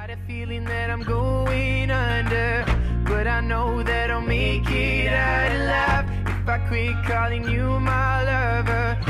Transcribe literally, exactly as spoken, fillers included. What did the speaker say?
got a feeling that I'm going under, but I know that I'll make it out alive if I quit calling you my lover.